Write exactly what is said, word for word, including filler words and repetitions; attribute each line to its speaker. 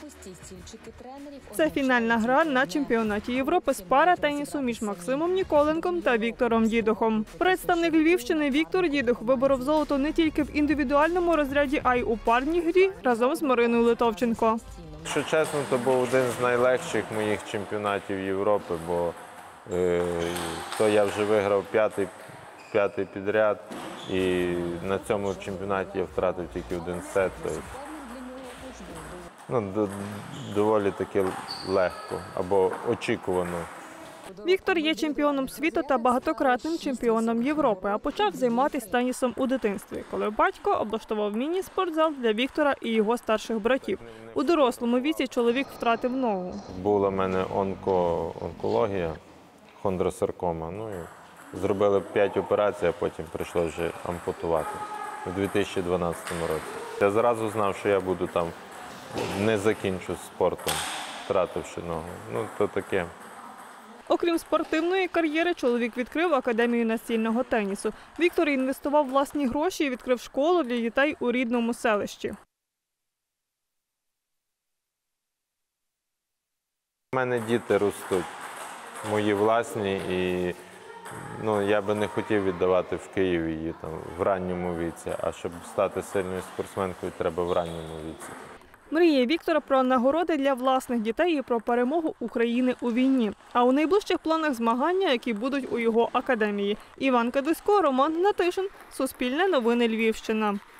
Speaker 1: Це фінальна гра на чемпіонаті Європи з пара-тенісу між Максимом Ніколенком та Віктором Дідухом. Представник Львівщини Віктор Дідух виборов золото не тільки в індивідуальному розряді, а й у парній грі разом з Мариною Литовченко.
Speaker 2: Якщо чесно, то був один з найлегших моїх чемпіонатів Європи, бо е, то я вже виграв п'ятий, п'ятий підряд, і на цьому чемпіонаті я втратив тільки один сет. Тобто, ну, доволі таки легко або очікувано.
Speaker 1: Віктор є чемпіоном світу та багатократним чемпіоном Європи, а почав займатися тенісом у дитинстві, коли батько облаштував міні-спортзал для Віктора і його старших братів. У дорослому віці чоловік втратив ногу.
Speaker 2: Була в мене онко, онкологія, хондросаркома. Ну, і зробили п'ять операцій, а потім прийшлося вже ампутувати у дві тисячі дванадцятому році. Я зразу знав, що я буду там, не закінчу спортом, втративши ногу. Ну, то таке.
Speaker 1: Окрім спортивної кар'єри, чоловік відкрив академію настільного тенісу. Віктор інвестував власні гроші і відкрив школу для дітей у рідному селищі.
Speaker 2: У мене діти ростуть, мої власні, і ну, я би не хотів віддавати в Києві її там, в ранньому віці, а щоб стати сильною спортсменкою, треба в ранньому віці.
Speaker 1: Мріє Віктора про нагороди для власних дітей і про перемогу України у війні. А у найближчих планах змагання, які будуть у його академії. Іван Кадусько, Роман Гнатишин, Суспільне новини Львівщина.